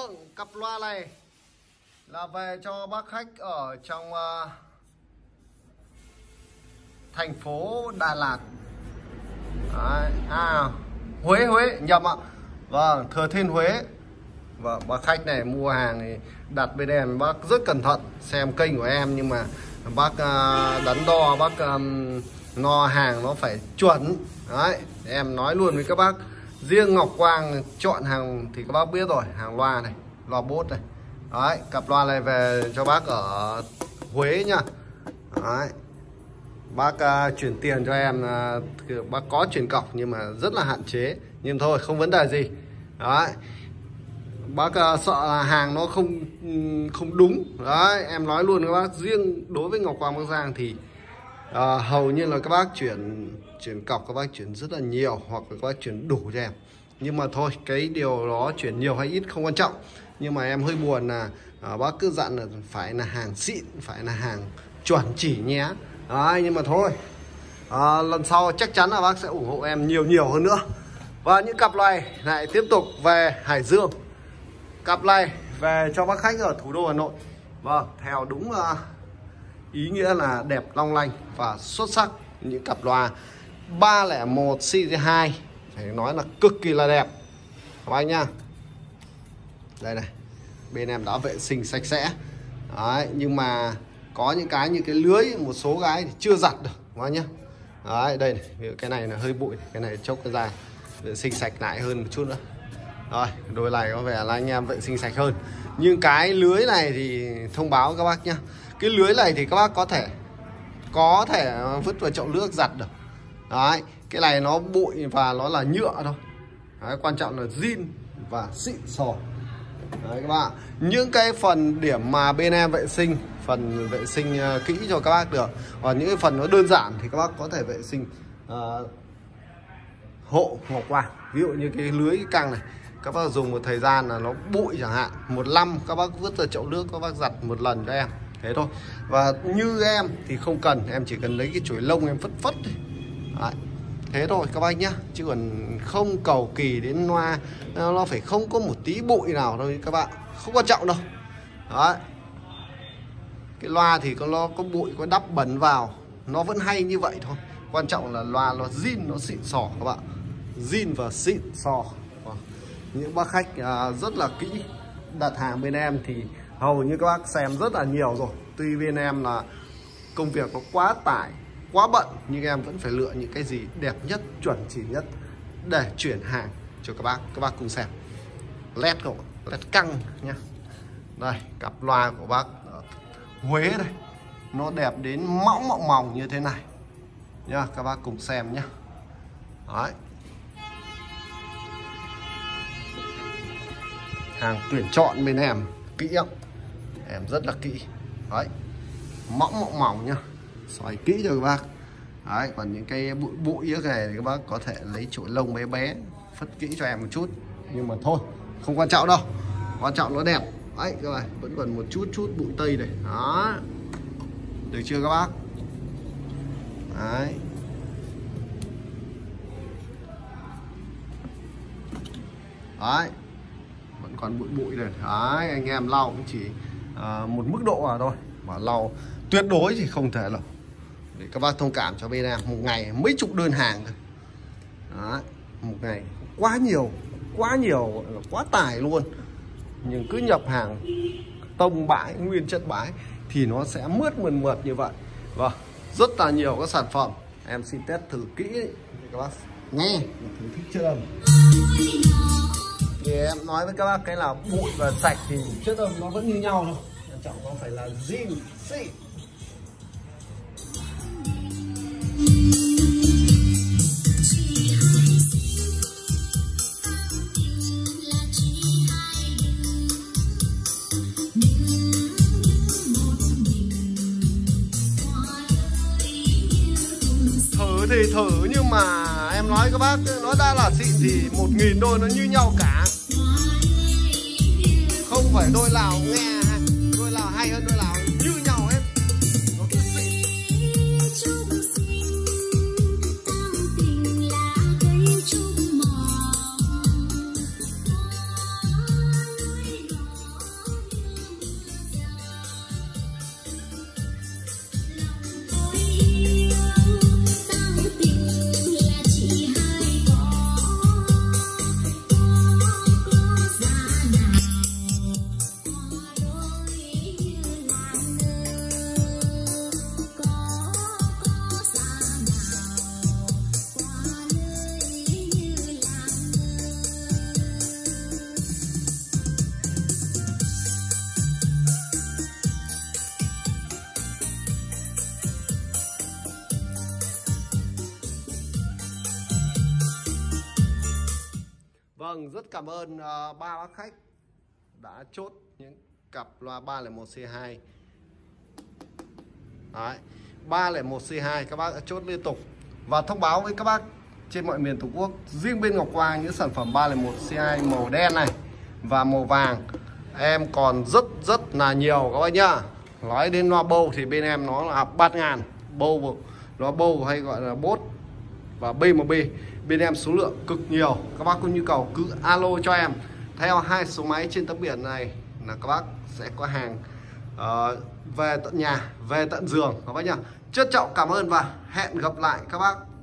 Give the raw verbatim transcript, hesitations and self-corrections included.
Vâng, cặp loa này là về cho bác khách ở trong uh, thành phố Đà Lạt. Đấy, à, Huế, Huế, nhầm ạ. Vâng, Thừa Thiên Huế. Vâng, bác khách này mua hàng thì đặt bên em bác rất cẩn thận xem kênh của em, nhưng mà bác uh, đắn đo, bác um, no hàng nó phải chuẩn. Đấy, em nói luôn với các bác, riêng Ngọc Quang chọn hàng thì các bác biết rồi, hàng loa này, loa bốt này. Đấy, cặp loa này về cho bác ở Huế nha. Đấy, bác uh, chuyển tiền cho em, uh, bác có chuyển cọc nhưng mà rất là hạn chế, nhưng thôi không vấn đề gì. Đấy, bác uh, sợ là hàng nó không không đúng. Đấy, em nói luôn các bác, riêng đối với Ngọc Quang Bắc Giang thì uh, hầu như là các bác chuyển chuyển cọc, các bác chuyển rất là nhiều, hoặc là các bác chuyển đủ cho em. Nhưng mà thôi, cái điều đó chuyển nhiều hay ít không quan trọng, nhưng mà em hơi buồn là uh, bác cứ dặn là phải là hàng xịn, phải là hàng chuẩn chỉ nhé. Đấy, nhưng mà thôi, à, lần sau chắc chắn là bác sẽ ủng hộ em nhiều nhiều hơn nữa. Và những cặp này lại tiếp tục về Hải Dương. Cặp này về cho bác khách ở thủ đô Hà Nội. Vâng, theo đúng uh, ý nghĩa là đẹp, long lanh và xuất sắc. Những cặp loa ba không một series hai phải nói là cực kỳ là đẹp các bác nhá. Đây này, bên em đã vệ sinh sạch sẽ. Đấy, nhưng mà có những cái như cái lưới, một số cái thì chưa giặt được các bác nhá. Đấy, đây này, cái này là hơi bụi, cái này chốc cái ra vệ sinh sạch lại hơn một chút nữa. Rồi, đôi này có vẻ là anh em vệ sinh sạch hơn. Nhưng cái lưới này thì thông báo các bác nhá, cái lưới này thì các bác có thể có thể vứt vào chậu nước giặt được. Đấy, cái này nó bụi và nó là nhựa thôi. Đấy, quan trọng là zin và xịn sò. Đấy các bạn, những cái phần điểm mà bên em vệ sinh, phần vệ sinh uh, kỹ cho các bác được. Còn những cái phần nó đơn giản thì các bác có thể vệ sinh uh, hộ Ngọc Quang. Ví dụ như cái lưới căng này, các bác dùng một thời gian là nó bụi chẳng hạn, một năm các bác vứt vào chậu nước, các bác giặt một lần cho em, thế thôi. Và như em thì không cần, em chỉ cần lấy cái chổi lông em phất phất thôi. Đấy, thế thôi các bác nhá, chứ còn không cầu kỳ đến loa nó phải không có một tí bụi nào đâu các bạn, không quan trọng đâu. Đấy, cái loa thì có nó có bụi, có đắp bẩn vào nó vẫn hay như vậy thôi, quan trọng là loa nó zin, nó xịn sò các bạn, zin và xịn sò. Những bác khách uh, rất là kỹ đặt hàng bên em thì hầu như các bác xem rất là nhiều rồi. Tuy bên em là công việc nó quá tải, quá bận, nhưng em vẫn phải lựa những cái gì đẹp nhất, chuẩn chỉ nhất để chuyển hàng cho các bác. Các bác cùng xem led cậu, led căng nhá. Đây, cặp loa của bác ở Huế đây, nó đẹp đến mỏng mỏng mỏng như thế này nhá, các bác cùng xem nhá. Đấy, hàng tuyển chọn bên em kỹ lắm, em rất là kỹ. Đấy, mỏng mỏng mỏng nhá, xoay kỹ cho các bác. Đấy, còn những cái bụi bụi như thế này thì các bác có thể lấy chổi lông bé bé phất kỹ cho em một chút, nhưng mà thôi không quan trọng đâu, quan trọng nó đẹp. Đấy các bạn, vẫn còn một chút chút bụi tây này, đó, được chưa các bác? Đấy, đấy, vẫn còn bụi bụi này. Đấy, anh em lau cũng chỉ uh, một mức độ mà thôi, mà lau tuyệt đối thì không thể là, để các bác thông cảm cho bên em, một ngày mấy chục đơn hàng thôi. Đấy, một ngày quá nhiều, quá nhiều, quá tải luôn. Nhưng cứ nhập hàng tông bãi, nguyên chất bãi thì nó sẽ mướt mượt mượt như vậy. Vâng, rất là nhiều các sản phẩm, em xin test thử kỹ để các bác nghe thử thích chưa. Thì em nói với các bác cái là bụi và sạch thì chất âm nó vẫn như nhau thôi, quan trọng nó phải là zin xịn. Thử thì thử, nhưng mà em nói các bác, nó đã là xịn thì một nghìn đôi nó như nhau cả. Không phải đôi nào nghe, đôi nào hay hơn đôi nào, như nhau hết. Nó cứ xịn. Vâng, rất cảm ơn uh, ba bác khách đã chốt những cặp loa ba không một C hai. Đấy, ba không một C hai các bác đã chốt liên tục và thông báo với các bác trên mọi miền Tổ quốc. Riêng bên Ngọc Hoàng những sản phẩm ba không một C hai màu đen này và màu vàng em còn rất rất là nhiều các bác nhá. Nói đến loa bầu thì bên em nó là bát ngàn bầu, loa bầu hay gọi là bốt và B M B bên em số lượng cực nhiều. Các bác có nhu cầu cứ alo cho em theo hai số máy trên tấm biển này là các bác sẽ có hàng uh, về tận nhà, về tận giường các bác nhá. Trân trọng cảm ơn và hẹn gặp lại các bác